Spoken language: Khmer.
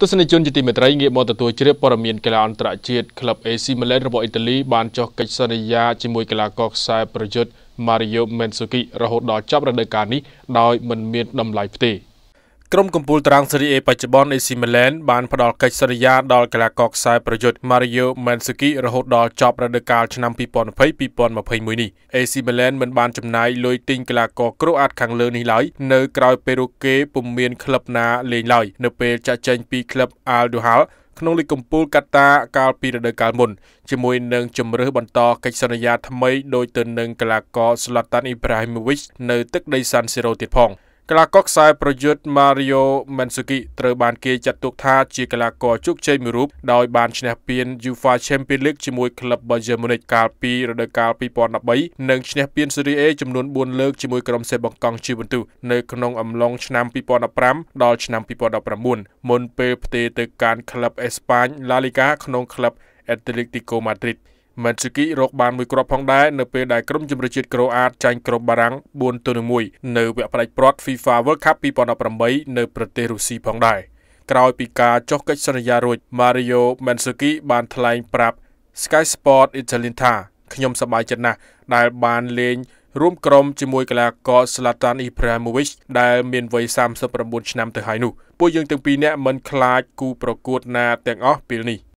ទស្សនិកជនជាទីមេត្រីងាកមកទទួលជ្រាបព័ត៌មានកីឡាអន្តរជាតិក្លឹប AC Milan របស់អ៊ីតាលីបានចុះកិច្ចសន្យាជាមួយកីឡាករខ្សែប្រយុទ្ធ Mario Mandzukic រហូតដល់ចប់រដូវកាលនេះដោយមិនមានតម្លៃផ្ទេរក្រុមកំពូលតារាងស៊េរី A បច្ចុប្បន្ន AC Milan បានផ្ដល់កិច្ចសន្យាដល់កីឡាករខ្សែប្រយុទ្ធ Mario Mandzukic រហូតដល់ចប់រដូវកាលឆ្នាំ 2020-2021 នេះ AC Milan មិនបានចំណាយលុយទិញកីឡាករក្រូអាតខាងលើនេះឡើយនៅក្រៅពេលរូគេពុំមានក្លឹបណាលេងឡើយនៅពេលចាក់ចែងពីក្លឹប Al Duhal ក្នុងលីកកំពូលកាតាកាលពីរដូវកាលមុនជាមួយនឹងជំរើសបន្តកិច្ចសន្យាថ្មីដោយទៅនឹងកីឡាករ Zlatan Ibrahimovic នៅទឹកដី San Siro ទៀតផងកីឡាករខ្សែប្រយុទ្ធ Mario Mandzukic ត្រូវបានគេចាត់ទុកថាជាកីឡាករជោគជ័យមួយរូបដោយបានឈ្នះពាន UEFA Champions League ជាមួយក្លឹប Bayern Munich កាលពីរដូវកាល 2013 និងឈ្នះពាន Serie A ចំនួន4លើកជាមួយក្រុមសេបង្កង់ Juventus នៅក្នុងអំឡុងឆ្នាំ 2015 ដល់ឆ្នាំ 2019 មុនពេលផ្ទេរទៅកាន់ក្លឹបអេស្ប៉ាញ La Liga ក្នុងក្លឹប Atletico Madrid Mandzukic រកបានមួយគ្រាប់ផងដែរនៅពេលដែលក្រុមជម្រើសជាតិក្រូអាតចាញ់ក្រុមបារាំង 4-1 នៅវគ្គផ្ដាច់ព្រ័ត្រ FIFA World Cup 2018 នៅប្រទេសរុស្ស៊ីផងដែរក្រោយពីការចុះកិច្ចសន្យារួច Mario Mandzukic បានថ្លែងប្រាប់ Sky Sport Italia ថាខ្ញុំសប្បាយចិត្តណាស់ដែលបានលេងរួមក្រុមជាមួយកីឡាករ Zlatan Ibrahimovic ដែលមានវ័យ39ឆ្នាំទៅហើយនោះពួកយើងទាំងពីរនាក់មិនខ្លាចគូប្រកួតណាទាំងអស់ពេលនេះ